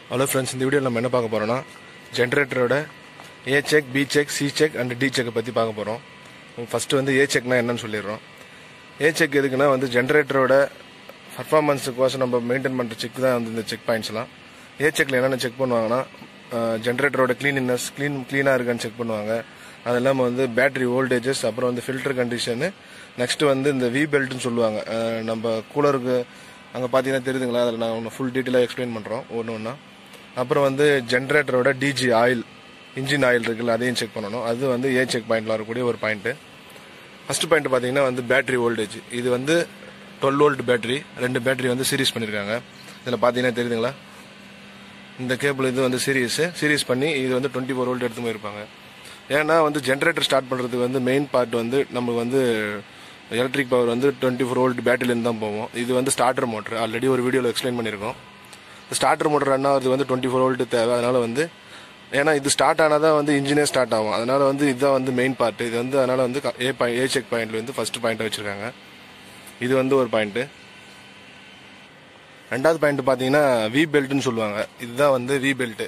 Hello friends, in this video we will see the generator A check, B check, C check and D check. First A check is A check is the generator performance maintain the check points. A check is check generator cleanliness, cleaner check battery voltages, filter condition. Next the V belt cooler full detail explain generator DG oil, engine oil check that's A check point point. First point is battery voltage. This is 12 volt battery, two battery series பண்ணிருக்காங்க. இதுல பாத்தீங்கன்னா தெரியுதுங்களா? இந்த cable இது series பண்ணி இது 24 volt எடுத்து போயிருப்பாங்க. ஏன்னா ஜெனரேட்டர் ஸ்டார்ட் பண்றதுக்கு மெயின் பார்ட் நமக்கு எலக்ட்ரிக் பவர் 24 வோல்ட் பேட்டரியில இருந்து தான் போவோம். இது ஸ்டார்டர் மோட்டார். ஆல்ரெடி ஒரு வீடியோல எக்ஸ்பிளைன் பண்ணிருக்கோம். ஸ்டார்டர் மோட்டார் ரன் ஆகுது 24 வோல்ட் தேவை. அதனால ஏன்னா இது ஸ்டார்ட் ஆனாதா இன்ஜினே ஸ்டார்ட் ஆகும். அதனால இதுதான் மெயின் பார்ட். இது அதனால A செக் பாயிண்ட்ல ஃபர்ஸ்ட் பாயிண்ட் வச்சிருக்காங்க. இது ஒரு பாயிண்ட். ரெண்டாவது பாயிண்ட் பாத்தீங்கன்னா வி பெல்ட்னு சொல்லுவாங்க. இதுதான் வி பெல்ட்.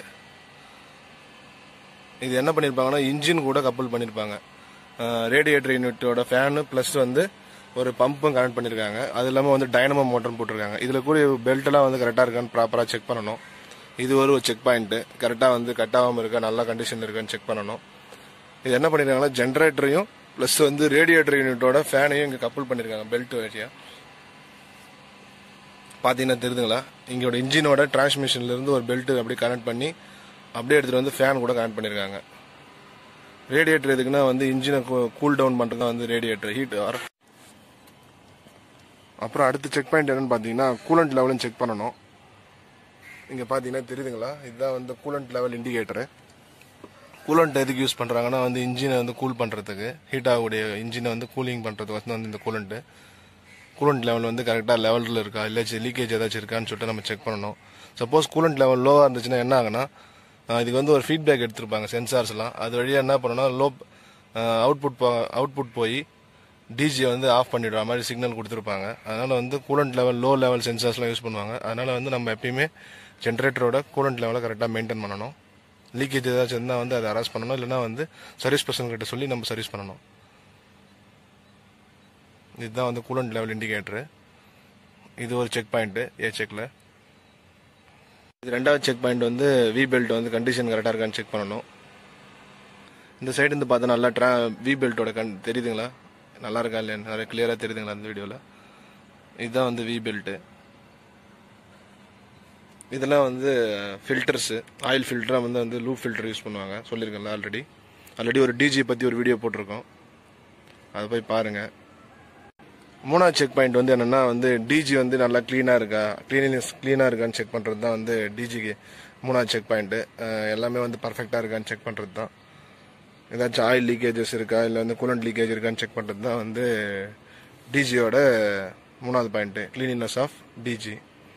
இது என்ன பண்ணிருப்பாங்கன்னா இன்ஜின் கூட கப்பல் பண்ணிருப்பாங்க. ரேடியேட்டர் யூனிட்டோட ஃபேன் பிளஸ் ஒரு பம்பும் கனெக்ட் பண்ணிருக்காங்க. அது இல்லாம டைனமோ மோட்டர் போட்டிருக்காங்க. இதுல கூட பெல்ட் எல்லாம் கரெக்டா இருக்கான்னு ப்ராப்பரா செக் பண்ணணும். இது ஒரு செக் பாயிண்ட். கரெக்டா கட் ஆகாம இருக்கா, நல்ல கண்டிஷன் இருக்கான்னு செக் பண்ணணும். இது என்ன பண்ணிருக்காங்கன்னா ஜெனரேட்டரையும் பிளஸ் ரேடியேட்டர் யூனிட்டோட ஃபேனையும் இங்க கப்பல் பண்ணிருக்காங்க பெல்ட் வழியா. பாத்தீங்கன்னா தெரியுதுங்களா? இங்கோட இன்ஜினோட டிரான்ஸ்மிஷன்ல இருந்து ஒரு பெல்ட் அப்படியே கனெக்ட் பண்ணி அப்படியே எடுத்துட்டு ஃபேன் கூட கனெக்ட் பண்ணிருக்காங்க. ரேடியேட்டர் எதுக்குன்னா இன்ஜினை கூல் டவுன் பண்றது ரேடியேட்டர் ஹீட். அப்புறம் அடுத்த செக் பாயிண்ட் என்னன்னு பாத்தீங்கன்னா கூலண்ட் லெவலும் செக் பண்ணணும். இங்க பாத்தீங்கன்னா தெரியுதுங்களா? இதுதான் கூலண்ட் லெவல் இண்டிகேட்டர். கூலண்ட் எதுக்கு யூஸ் பண்றாங்கன்னா இன்ஜினை கூல் பண்றதுக்கு, ஹீட் ஆகக்கூடிய இன்ஜினை கூலிங் பண்றதுக்கு இந்த கூலண்ட் லெவல் கரெக்டா லெவல்ல இருக்கா, இல்ல லீக்கேஜ் ஏதாச்சும் இருக்கான்னு சொல்லிட்டு நம்ம செக் பண்ணணும். சப்போஸ் கூலண்ட் லெவல் லோவா இருந்துச்சுன்னா என்ன ஆகுனா இதுக்கு ஒரு ஃபீட்பேக் எடுத்திருப்பாங்க சென்சார்ஸ் எல்லாம். அது வழியா என்ன பண்ணணும்னா லோ அவுட்புட் போய் டிஜி ஆஃப் பண்ணிடுற மாதிரி சிக்னல் கொடுத்துருப்பாங்க. அதனால கூலண்ட் லெவல் லோ லெவல் சென்சார்ஸ்லாம் யூஸ் பண்ணுவாங்க. அதனால நம்ம எப்பயுமே ஜென்ரேட்டரோட கூலண்ட் லெவலை கரெக்டாக மெயின்டைன் பண்ணணும். லீக்கேஜ் ஏதாச்சும் இருந்தால் அதை அரெஸ்ட் பண்ணணும். இல்லைன்னா சர்வீஸ் பர்சன் கிட்ட சொல்லி நம்ம சர்வீஸ் பண்ணணும். இதுதான் கூலண்ட் லெவல் இண்டிகேட்டர். இது ஒரு செக் பாயிண்ட் ஏ செக்ல. இது ரெண்டாவது check point V belt condition கரெக்டாக இருக்கான்னு செக் பண்ணணும். இந்த சைடு பார்த்தா நல்லா வி பெல்ட்டோட தெரியுதுங்களா? நல்லா இருக்கா இல்லையா? நிறைய கிளியரா தெரியுதுங்களா இந்த வீடியோல? இதுதான் வி பெல்ட். இதெல்லாம் filters, oil filter lube filter use பண்ணுவாங்க. சொல்லியிருக்கேன்ல ஆல்ரெடி ஒரு டிஜி பத்தி ஒரு வீடியோ போட்டிருக்கோம். அதை போய் பாருங்க. மூணாவது செக் பாயிண்ட் என்னன்னா டிஜி நல்லா கிளீனா இருக்கா, கிளீனா இருக்கான்னு செக் பண்றது தான் டிஜிக்கு மூணாவது செக் பாயிண்ட். எல்லாமே பர்ஃபெக்டா இருக்கான்னு செக் பண்றது தான். ஏதாச்சும் ஆயில் லீக்கேஜஸ் இருக்கா, இல்ல கூலண்ட் லீக்கேஜ் இருக்கான்னு செக் பண்றது தான் டிஜியோட மூணாவது பாயிண்ட், கிளீனினஸ் ஆஃப் டிஜி.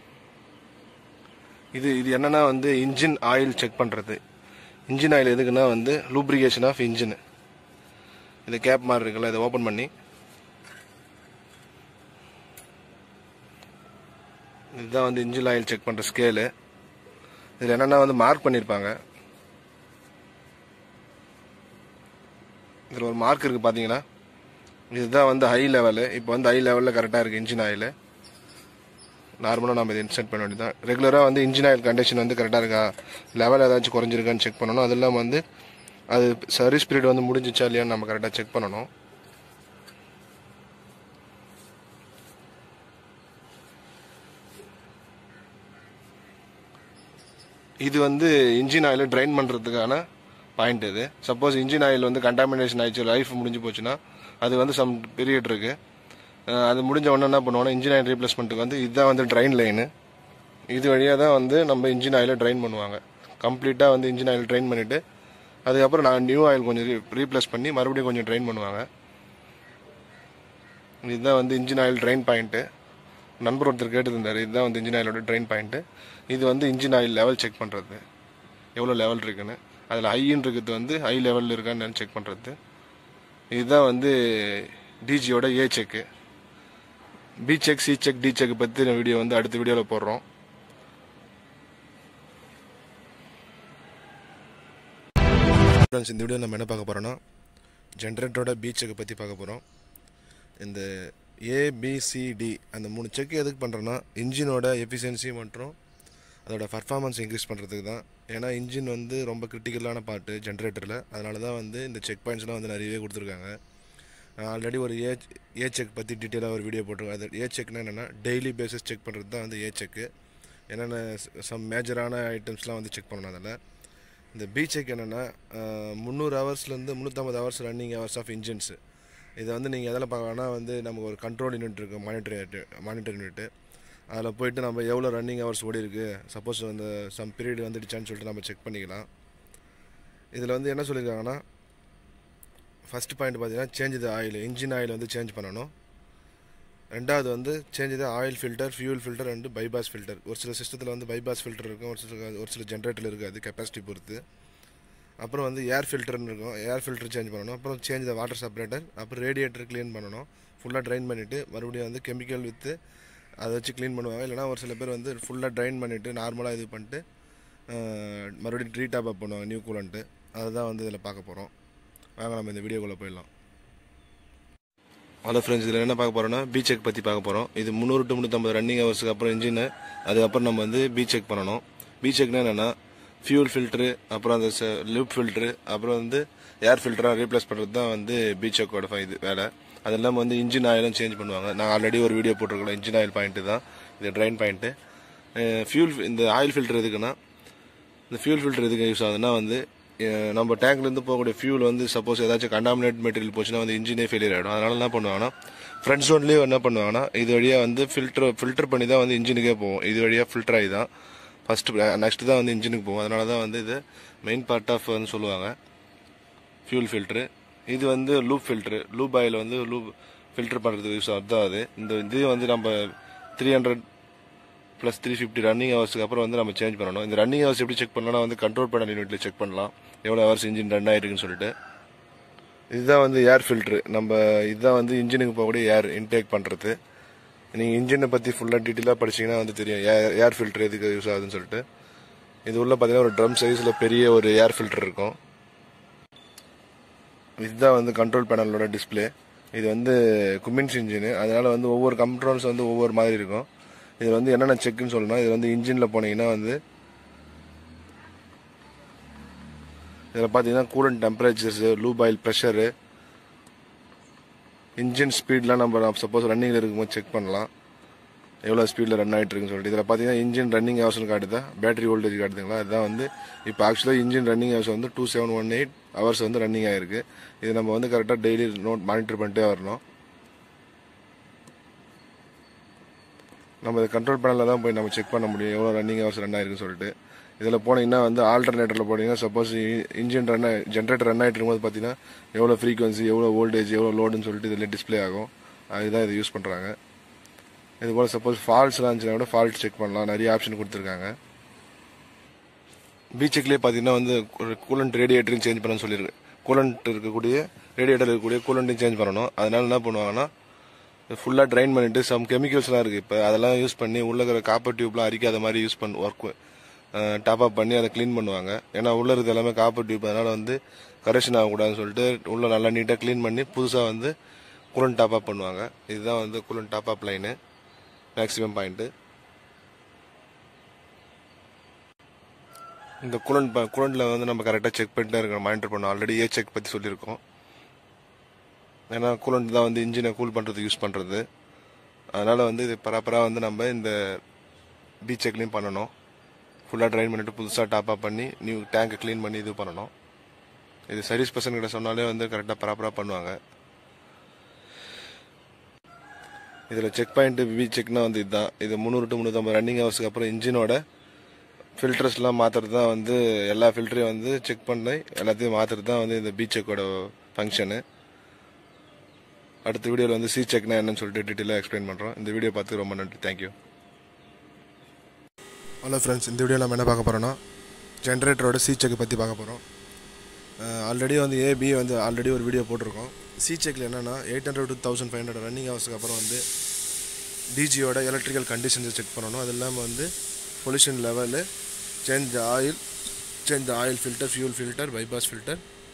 இது என்னன்னா இன்ஜின் ஆயில் செக் பண்றது. இன்ஜின் ஆயில் எதுக்குன்னா லூப்ரிகேஷன் ஆஃப் இன்ஜின். இது கேப் மாதிரி இருக்குல்ல, இதை ஓபன் பண்ணி இதுதான் இன்ஜின் ஆயில் செக் பண்ற ஸ்கேலு. இதுல என்னன்னா மார்க் பண்ணிருப்பாங்க. இதுல ஒரு மார்க் இருக்கு பாத்தீங்கன்னா, இதுதான் ஹை லெவல். இப்போ ஹை லெவல்ல கரெக்டா இருக்கு இன்ஜின் ஆயில். நார்மலா நம்ம இதை இன்செர்ட் பண்ண வேண்டியதான். ரெகுலரா இன்ஜின் ஆயில் கண்டிஷன் கரெக்டா இருக்கா, லெவல் ஏதாச்சும் குறைஞ்சிருக்கான்னு செக் பண்ணணும். அதெல்லாம் அது சர்வீஸ் பீரியட் முடிஞ்சிச்சா இல்லையான்னு நம்ம கரெக்டா செக் பண்ணணும். இது இன்ஜின் ஆயில் ட்ரைன் பண்றதுக்கான பாயிண்ட். இது சப்போஸ் இன்ஜின் ஆயில் கண்டாமினேஷன் ஆயிடுச்சு, லைஃப் முடிஞ்சு போச்சுன்னா அது சம் பீரியட் இருக்கு. அது முடிஞ்ச உடனே என்ன பண்ணுவோம்னா இன்ஜின் ஆயில் ரீப்ளேஸ்மெண்ட்டுக்கு இதுதான் ட்ரைன் லைனு. இது வழியா தான் நம்ம இன்ஜின் ஆயில ட்ரைன் பண்ணுவாங்க. கம்ப்ளீட்டா இன்ஜின் ஆயில் ட்ரைன் பண்ணிட்டு அதுக்கப்புறம் நான் நியூ ஆயில் கொஞ்சம் ரீப்ளேஸ் பண்ணி மறுபடியும் கொஞ்சம் ட்ரைன் பண்ணுவாங்க. இதுதான் இன்ஜின் ஆயில் ட்ரைன் பாயிண்ட். நண்பர் ஒருத்தர் கேட்டு இருந்தாரு, இதுதான் இன்ஜின் ஆயிலோட ட்ரைன் பாயிண்ட். இது இன்ஜின் ஆயில் லெவல் செக் பண்றது, எவ்வளவு லெவல் இருக்குன்னு. அதுல ஹைன்னு இருக்குது ஹை லெவல்ல இருக்கான்னு செக் பண்றது. இதுதான் டிஜியோட A check. B check, C check, D check பத்தி வீடியோ அடுத்த வீடியோல போடுறோம். ஃப்ரெண்ட்ஸ், இந்த வீடியோ நம்ம என்ன பார்க்க போகிறோன்னா ஜென்ரேட்டரோட பி செக்கை பற்றி பார்க்க போகிறோம். இந்த ஏபிசிடி அந்த 3 செக் எதுக்கு பண்ணுறோன்னா இன்ஜினோட எஃபிஷியன்சி மற்றும் அதோட பர்ஃபார்மன்ஸ் இன்க்ரீஸ் பண்ணுறதுக்கு தான். ஏன்னா இன்ஜின் வந்து ரொம்ப கிரிட்டிக்கலான பார்ட்டு ஜென்ரேட்டரில். அதனால தான் வந்து இந்த செக் பாயிண்ட்ஸ்லாம் வந்து நிறையவே கொடுத்துருக்காங்க. ஆல்ரெடி ஒரு ஏ செக் பற்றி டீட்டெயிலாக ஒரு வீடியோ போட்டிருக்கோம். அது ஏ செக்னா என்னென்னா டெய்லி பேசிஸ் செக் பண்ணுறது தான் வந்து ஏ செக்கு. என்னென்ன சம் மேஜரான ஐட்டம்ஸ்லாம் வந்து செக் பண்ணணும். அதில் இந்த பி செக் என்னென்னா 300 ஹவர்ஸ்லேருந்து 350 hours running hours of engines. இதை வந்து நீங்கள் எதில் பார்க்கணுன்னா வந்து நமக்கு ஒரு கண்ட்ரோல் யூனிட் இருக்குது, மானிட்டர் யூனிட்டு. அதில் போய்ட்டு நம்ம எவ்வளோ ரன்னிங் ஹவர்ஸ் ஓடி இருக்குது, சப்போஸ் அந்த சம் பீரியட் வந்துடுச்சான்னு சொல்லிட்டு நம்ம செக் பண்ணிக்கலாம். இதில் வந்து என்ன சொல்லியிருக்காங்கன்னா ஃபஸ்ட் பாயிண்ட் பார்த்தீங்கன்னா change the oil, engine oil வந்து சேஞ்ச் பண்ணணும். ரெண்டாவது வந்து change the oil filter, fuel filter and bypass filter. ஒரு சில சிஸ்டத்தில் வந்து பைபாஸ் ஃபில்டர் இருக்கும், ஒரு சில ஜென்ரேட்டரில் இருக்காது, கெப்பாசிட்டி பொறுத்து. அப்புறம் வந்து ஏர் ஃபில்டர்னு இருக்கும், ஏர் ஃபில்டர் சேஞ்ச் பண்ணணும். அப்புறம் சேஞ்ச் த வாட்டர் செப்பரேட்டர். அப்புறம் ரேடியேட்டர் க்ளீன் பண்ணணும். ஃபுல்லாக ட்ரைன் பண்ணிவிட்டு மறுபடியும் வந்து கெமிக்கல் விற்று அதை வச்சு க்ளீன் பண்ணுவாங்க. இல்லைனா ஒரு சில பேர் வந்து ஃபுல்லாக ட்ரைன் பண்ணிவிட்டு நார்மலாக இது பண்ணிட்டு மறுபடியும் ரீடாப் அப் பண்ணுவாங்க, நியூ கூலண்ட்டு. அதுதான் வந்து இதில் பார்க்க போகிறோம். வாங்க நம்ம இந்த வீடியோக்குள்ளே போயிடலாம். ஹலோ ஃப்ரெண்ட்ஸ், இதில் என்ன பார்க்க போகிறோன்னா பி செக் பற்றி பார்க்க போகிறோம். இது 300 to 350 ரன்னிங் ஹவர்ஸுக்கு அப்புறம் இன்ஜின், அதுக்கப்புறம் நம்ம வந்து பி செக் பண்ணணும். பி செக்னா என்னென்னா ஃபியூல் ஃபில்ட்ரு, அப்புறம் அந்த லூப் ஃபில்ட்ரு, அப்புறம் வந்து ஏர் ஃபில்டராக ரீப்ளேஸ் பண்ணுறது தான் வந்து பி செக்கோட இது வேலை. அது இல்லாமல் வந்து இன்ஜின் ஆயிலும் சேஞ்ச் பண்ணுவாங்க. நான் ஆல்ரெடி ஒரு வீடியோ போட்டிருக்கோம், இன்ஜின் ஆயில் பாயிண்ட்டு தான் இது, ட்ரைன் பாயிண்ட்டு. இந்த ஆயில் ஃபில்டர் எதுக்குன்னா, இந்த ஃபியூல் ஃபில்டர் எதுக்கு யூஸ் ஆகுதுன்னா வந்து நம்ம டேங்க்லேருந்து போகக்கூடிய ஃபியூல் வந்து சப்போஸ் ஏதாச்சும் கண்டாமினேட் மெட்டீரியல் போச்சுன்னா வந்து இன்ஜினே ஃபெயிலியர் ஆகிடும். அதனால என்ன பண்ணுவாங்கன்னா ஃப்ரண்ட் ஜோன்லேயே என்ன பண்ணுவாங்கன்னா இது வழியாக வந்து ஃபில்டர் பண்ணி தான் வந்து இன்ஜினுக்கே போகும். இது வழியாக ஃபில்டர் ஆகி தான் நெக்ஸ்ட் தான் வந்து இன்ஜினுக்கு போகும். அதனால தான் வந்து இது மெயின் பார்ட் ஆஃப் வந்து சொல்லுவாங்க ஃபியூல் ஃபில்ட்ரு. இது வந்து லூப் ஃபில்ட்ரு, லூப் ஆயில் வந்து லூப் ஃபில்டர் பண்ணுறதுக்கு யூஸ் ஆகுது. அது இது வந்து நம்ம 300 + 350 ரன்னிங் ஹவர்ஸுக்கு அப்புறம் வந்து நம்ம சேஞ்ச் பண்ணணும். இந்த ரன்னிங் ஹவர்ஸ் எப்படி செக் பண்ணலாம்னா வந்து கண்ட்ரோல் பேனல் யூனிட்டில் செக் பண்ணலாம் எவ்வளோ ஹவர்ஸ் இன்ஜின் ரன் ஆகிருக்குன்னு சொல்லிட்டு. இதுதான் வந்து ஏர் ஃபில்ட்ரு. இதுதான் வந்து இன்ஜினுக்கு போகக்கூடிய ஏர் இன்டேக் பண்ணுறது. நீங்கள் இன்ஜினை பற்றி ஃபுல்லாக டீட்டெயிலாக படிச்சிங்கன்னா வந்து தெரியும் ஏர் ஃபில்ட்ரு எதுக்கு யூஸ் ஆகுதுன்னு சொல்லிட்டு. இது உள்ள பார்த்தீங்கன்னா ஒரு ட்ரம் சைஸில் பெரிய ஒரு ஏர் ஃபில்டர் இருக்கும். இதுதான் வந்து கண்ட்ரோல் பேனலோட டிஸ்பிளே. இது வந்து குமின்ஸ் இன்ஜினு, அதனால் வந்து ஒவ்வொரு கண்ட்ரோல்ஸ் வந்து ஒவ்வொரு மாதிரி இருக்கும். இது வந்து என்னென்ன செக்குன்னு சொல்லணும். இது வந்து இன்ஜினில் போனீங்கன்னா வந்து இதில் பார்த்தீங்கன்னா coolant temperatures, lube oil pressure, engine ஸ்பீட்லாம் நம்ம சப்போஸ் ரன்னிங்கில் இருக்கும்போது செக் பண்ணலாம் எவ்வளோ ஸ்பீடில் ரன் ஆகிட்டு இருக்குன்னு சொல்லிட்டு. இதில் பார்த்தீங்கன்னா இன்ஜின் ரன்னிங் ஹவர்ஸ்னு காட்டுதா, பேட்டரி வோல்டேஜ் காட்டுதுங்களா. அதுதான் வந்து இப்போ ஆக்சுவலாக இன்ஜின் ரன்னிங் ஹவர்ஸ் வந்து 2718 ஹவர்ஸ் வந்து ரன்னிங் ஆகிருக்கு. இது நம்ம வந்து கரெக்டாக டெய்லி மானிட்டர் பண்ணிட்டே வரணும். நம்ம இது கண்ட்ரோல் பேனலில் தான் போய் நம்ம செக் பண்ண முடியும் எவ்வளோ ரன்னிங் ஹவர்ஸ் ரன் ஆகிருக்குன்னு சொல்லிட்டு. இதில் போனீங்கன்னா வந்து ஆல்டர்னேட்டரில் போனீங்கன்னா சப்போஸ் ஜென்ரேட்டர் ரன் ஆகிட்டு இருக்கும்போது பார்த்தீங்கன்னா எவ்வளோ ஃப்ரீக்வன்சி, எவ்வளோ வோல்டேஜ், எவ்வளோ லோடுன்னு சொல்லிட்டு இதில் டிஸ்பிளே ஆகும். அதுதான் இது யூஸ் பண்ணுறாங்க. இது போல் சப்போஸ் ஃபால்ட்ஸ்லாம் இருந்துச்சுன்னா கூட ஃபால்ட் செக் பண்ணலாம், நிறைய ஆப்ஷன் கொடுத்துருக்காங்க. பி செக்லேயே பார்த்தீங்கன்னா வந்து கூலண்ட் ரேடியேட்டரையும் சேஞ்ச் பண்ணணும்னு சொல்லியிருக்கு. கூலண்ட் இருக்கக்கூடிய ரேடியேட்டர் இருக்கக்கூடிய கூலண்ட்டையும் சேஞ்ச் பண்ணணும். அதனால என்ன பண்ணுவாங்கன்னா ஃபுல்லாக ட்ரைன் பண்ணிவிட்டு சம் கெமிக்கல்ஸ்லாம் இருக்குது இப்போ, அதெல்லாம் யூஸ் பண்ணி உள்ள இருக்கிற காப்பர் டியூப்லாம் அரிக்காத மாதிரி யூஸ் ஒர்க் டாப் அப் பண்ணி அதை க்ளீன் பண்ணுவாங்க. ஏன்னா உள்ளே இருக்கிறது எல்லாமே காப்பர் டியூப், அதனால் வந்து கரெக்ஷன் ஆகக்கூடாதுன்னு சொல்லிட்டு உள்ளே நல்லா நீட்டாக க்ளீன் பண்ணி புதுசாக வந்து கூலண்ட் டாப் அப் பண்ணுவாங்க. இதுதான் வந்து coolant top up line, maximum point. இந்த கூலண்ட்டில் வந்து நம்ம கரெக்டாக செக் பண்ணிட்டே இருக்கணும், மானிட்டர் பண்ணணும். ஆல்ரெடி ஏ செக் பற்றி சொல்லியிருக்கோம். ஏன்னா கூலண்ட் தான் வந்து இன்ஜினை கூல் பண்ணுறதுக்கு யூஸ் பண்ணுறது. அதனால் வந்து இது ப்ராப்பராக வந்து நம்ம இந்த பி செக்லையும் பண்ணணும். ஃபுல்லாக ட்ரைன் பண்ணிவிட்டு புதுசாக டாப் அப் பண்ணி நியூ டேங்கை க்ளீன் பண்ணி இது பண்ணணும். இது சர்வீஸ் பர்சன் கிட்ட சொன்னாலே வந்து கரெக்டாக ப்ராப்பராக பண்ணுவாங்க. இதில் செக் பாயிண்ட்டு பி செக்னா வந்து இதுதான். இது 300 to 350 ரன்னிங் ஹவர்ஸுக்கு அப்புறம் இன்ஜினோட ஃபில்டர்ஸ்லாம் மாற்றுறது தான் வந்து எல்லா ஃபில்டரையும் வந்து செக் பண்ணி எல்லாத்தையும் மாற்றுறது தான் வந்து இந்த பி செக்கோட ஃபங்க்ஷனு. அடுத்த வீடியோவில் வந்து சி செக்னா என்னன்னு சொல்லிட்டு டீட்டெயிலாக எக்ஸ்பிளைன் பண்ணுறோம். இந்த வீடியோ பார்த்து ரொம்ப நன்றி, தேங்க்யூ. ஹலோ ஃப்ரெண்ட்ஸ், இந்த வீடியோவில் நம்ம என்ன பார்க்க போகிறோன்னா ஜென்ரேட்டரோட சி செக்கை பற்றி பார்க்க போகிறோம். ஆல்ரெடி வந்து ஏபி வந்து ஆல்ரெடி ஒரு வீடியோ போட்டிருக்கோம். சி செக்கில் என்னென்னா 800 to 1500 ரன்னிங் ஹவர்ஸுக்கு அப்புறம் வந்து டிஜியோட எலக்ட்ரிக்கல் கண்டிஷன்ஸை செக் பண்ணணும். அது இல்லாமல் வந்து pollution level, change the oil filter, fuel filter, bypass filter,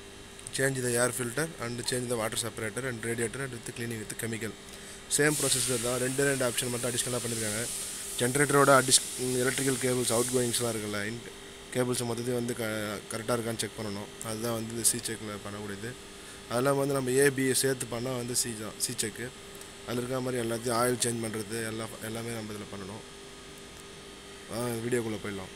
change the air filter and change the water separator and radiator and with cleaning with chemical. Same procedure தான் ரெண்டு option மட்டும் அடிஷ்னலாக பண்ணியிருக்காங்க. ஜென்ரேட்டரோட எலக்ட்ரிக்கல் கேபிள்ஸ் அவுட் கோயிங்ஸ்லாம் இருக்குல்ல, cables மொத்தத்தையும் வந்து கரெக்டாக இருக்கான்னு செக் பண்ணணும். அதுதான் வந்து இந்த சி செக்கில் பண்ணக்கூடியது. அதெல்லாம் வந்து நம்ம ஏபி சேர்த்து பண்ணால் வந்து சி செக்கு. அதில் இருக்கிற மாதிரி எல்லாத்தையும் ஆயில் சேஞ்ச் பண்ணுறது எல்லாமே நம்ம இதில் பண்ணணும். வீடியோக்குள்ளே போயிடலாம்.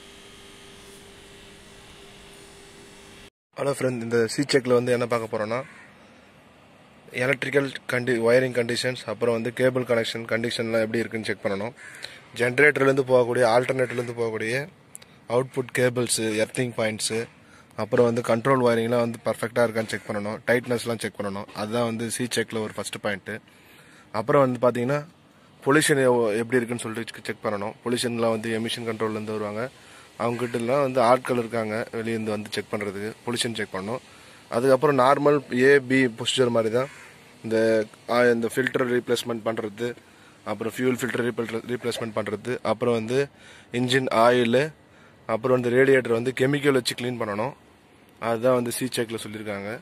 ஹலோ ஃப்ரெண்ட், இந்த சி செக்கில் வந்து என்ன பார்க்க போகிறோன்னா எலக்ட்ரிக்கல் ஒயரிங் கண்டிஷன்ஸ், அப்புறம் வந்து கேபிள் கண்டிஷன்லாம் எப்படி இருக்குன்னு செக் பண்ணணும். ஜென்ரேட்டர்லேருந்து போகக்கூடிய ஆல்டர்னேட்டர்லேருந்து போகக்கூடிய அவுட்புட் கேபிள்ஸு, எர்த்திங் பாயிண்ட்ஸு, அப்புறம் வந்து கண்ட்ரோல் ஒயரிங்லாம் வந்து பர்ஃபெக்டாக இருக்கான்னு செக் பண்ணணும். டைட்னஸ்லாம் செக் பண்ணணும். அதுதான் வந்து சி செக்கில் ஒரு ஃபஸ்ட்டு பாயிண்ட்டு. அப்புறம் வந்து பார்த்தீங்கன்னா பொல்யூஷன் எப்படி இருக்குன்னு சொல்லிட்டு செக் பண்ணணும். பொல்யூஷன்லாம் வந்து எமிஷன் கண்ட்ரோல்லேருந்து வருவாங்க. அவங்ககிட்டலாம் வந்து ஆட்கள் இருக்காங்க வெளியேருந்து வந்து செக் பண்ணுறதுக்கு, பொல்யூஷன் செக் பண்ணணும். அதுக்கப்புறம் நார்மல் ஏபி ப்ரொசீஜர் மாதிரி தான் இந்த ஃபில்டர் ரீப்ளேஸ்மெண்ட் பண்ணுறது, அப்புறம் ஃபியூல் ஃபில்டர் ரீப்ளேஸ்மெண்ட் பண்ணுறது, அப்புறம் வந்து இன்ஜின் ஆயிலு, அப்புறம் வந்து ரேடியேட்டர் வந்து கெமிக்கல் வச்சு க்ளீன் பண்ணணும். அதுதான் வந்து சி செக்கில் சொல்லியிருக்காங்க.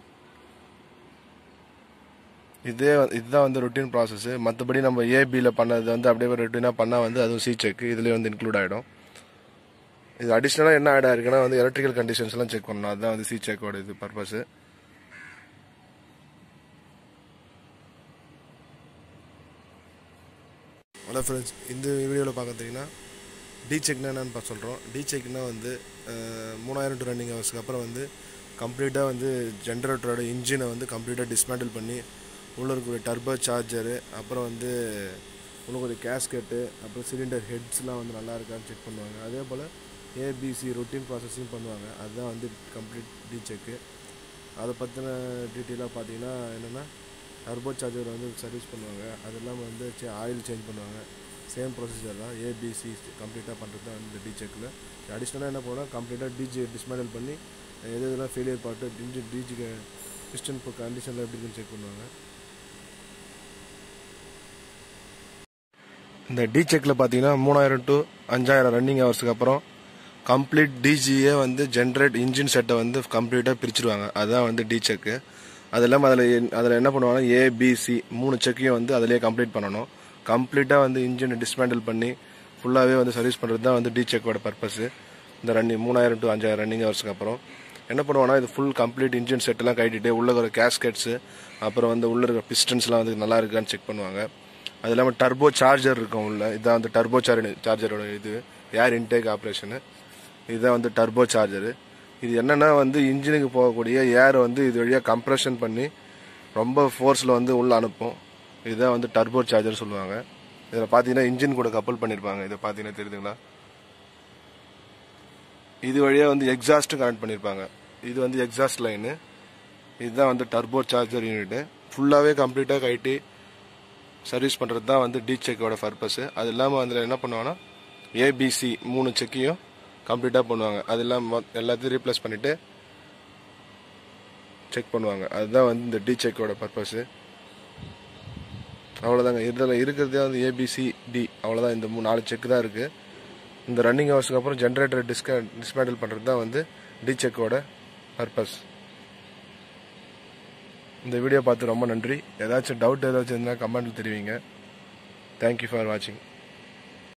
இதுதான் வந்து ரொட்டீன் ப்ராசஸ்ஸு. மற்றபடி நம்ம ஏபியில் பண்ணது வந்து அப்படியே ரொட்டீனாக பண்ணால் வந்து அதுவும் சி செக்கு இதுலேயே வந்து இன்க்ளூட் ஆகிடும். இது அடிஷ்னலாக என்ன ஆட் ஆயிருக்குன்னா வந்து எலக்ட்ரிக்கல் கண்டிஷன்ஸ்லாம் செக் பண்ணணும். அதுதான் வந்து சி செக்கோட இது பர்பஸு. ஹலோ ஃப்ரெண்ட்ஸ், இந்த வீடியோவில் பார்க்குறீங்கன்னா டி செக்னா என்னென்னு சொல்கிறோம். டி செக்னா வந்து 3000 ரன்னிங் ஹவர்ஸ்க்கு அப்புறம் வந்து கம்ப்ளீட்டாக வந்து ஜென்ரேட்டரோட இன்ஜினை வந்து கம்ப்ளீட்டாக டிஸ்மேண்டில் பண்ணி உள்ள இருக்கக்கூடிய டர்போ சார்ஜரு, அப்புறம் வந்து உள்ள ஒரு கேஸ்கெட்டு, அப்புறம் சிலிண்டர் ஹெட்ஸ்லாம் வந்து நல்லா இருக்கான்னு செக் பண்ணுவாங்க. அதே போல் ஏபிசி ரொட்டீன் ப்ராசஸிங் பண்ணுவாங்க. அதுதான் வந்து கம்ப்ளீட் டி செக்கு. அதை பற்றின டீட்டெயிலாக பார்த்தீங்கன்னா என்னென்னா டர்போ சார்ஜர் வந்து சர்வீஸ் பண்ணுவாங்க. அது இல்லாமல் வந்து ஆயில் சேஞ்ச் பண்ணுவாங்க. சேம் ப்ரொசீஜர் தான். ஏபிசி கம்ப்ளீட்டாக பண்ணுறது தான் இந்த டி செக்கில். அடிஷ்னலாக என்ன பண்ணால் கம்ப்ளீட்டாக டிஜி டிஸ்மேண்டில் பண்ணி எதெல்லாம் ஃபெயிலியர் பார்ட்டு டிஜிக்கு பிஸ்டன் கண்டிஷனில் எப்படி இருக்குன்னு செக் பண்ணுவாங்க. இந்த டி செக்கில் பார்த்தீங்கன்னா 3000 to 5000 ரன்னிங் ஹவர்ஸுக்கு அப்புறம் கம்ப்ளீட் டிஜியை வந்து இன்ஜின் செட்டை வந்து கம்ப்ளீட்டாக பிரிச்சுடுவாங்க. அதுதான் வந்து டி செக்கு. அது இல்லாமல் அதில் என்ன பண்ணுவாங்கன்னா ஏபிசி 3 செக்கையும் வந்து அதிலே கம்ப்ளீட் பண்ணணும். கம்ப்ளீட்டாக வந்து இன்ஜினை டிஸ்மேண்டில் பண்ணி ஃபுல்லாகவே வந்து சர்வீஸ் பண்ணுறது தான் வந்து டி செக்கோட பர்பஸு. இந்த 3000 to 5000 ரன்னிங் ஹவர்ஸ்க்கு அப்புறம் என்ன பண்ணுவாங்கன்னா இது ஃபுல் கம்ப்ளீட் இன்ஜின் செட்டெல்லாம் கட்டிட்டு உள்ள இருக்கிற கேஸ்கெட்ஸு, அப்புறம் வந்து உள்ள இருக்கிற பிஸ்டன்ஸ்லாம் வந்து நல்லா இருக்கான்னு செக் பண்ணுவாங்க. அது இல்லாமல் டர்போ சார்ஜர் இருக்கும் உள்ள. இதுதான் வந்து டர்போ சார்ஜரோட இது ஏர் இன்டேக் ஆப்ரேஷனு. இதுதான் வந்து டர்போ சார்ஜரு. இது என்னென்னா வந்து இன்ஜினுக்கு போகக்கூடிய ஏர் வந்து இது வழியாக கம்ப்ரெஷன் பண்ணி ரொம்ப ஃபோர்ஸில் வந்து உள்ளே அனுப்பும். இதுதான் வந்து டர்போ சார்ஜர் சொல்லுவாங்க. இதில் பார்த்தீங்கன்னா இன்ஜின் கூட கப்பல் பண்ணியிருப்பாங்க. இதை பார்த்தீங்கன்னா தெரியுதுங்களா? இது வழியாக வந்து எக்ஸாஸ்ட்டு கனெக்ட் பண்ணியிருப்பாங்க. இது வந்து எக்ஸாஸ்ட் லைனு. இதுதான் வந்து டர்போ சார்ஜர் யூனிட்டு. ஃபுல்லாகவே கம்ப்ளீட்டாக கட்டி சர்வீஸ் பண்ணுறது தான் வந்து டி செக்கோட பர்பஸு. அது இல்லாமல் அதில் என்ன பண்ணுவாங்கன்னா ஏபிசி 3 செக்கையும் கம்ப்ளீட்டாக பண்ணுவாங்க. அது இல்லாமல் எல்லாத்தையும் ரீப்ளேஸ் பண்ணிவிட்டு செக் பண்ணுவாங்க. அதுதான் வந்து இந்த டி செக்கோட பர்பஸு. அவ்வளோதாங்க. இதில் இருக்கிறதே வந்து ஏபிசி டி, அவ்வளோதான். இந்த 4 செக்கு தான் இருக்குது. இந்த ரன்னிங் ஹவர்ஸுக்கு அப்புறம் ஜென்ரேட்டரை டிஸ்மேண்டில் பண்ணுறது தான் வந்து டி செக்கோட பர்பஸ். இந்த வீடியோ பார்த்து ரொம்ப நன்றி. ஏதாச்சும் டவுட் ஏதாச்சும் இருந்தால் கமெண்ட்டில் தெரிவிங்க. தேங்க்யூ ஃபார் வாட்சிங்.